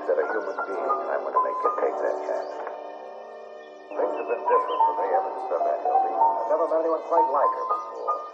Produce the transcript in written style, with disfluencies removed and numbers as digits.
that a human being I'm going to make you take that chance. Things have been different for me ever since I met Hildy. I've never met anyone quite like her before.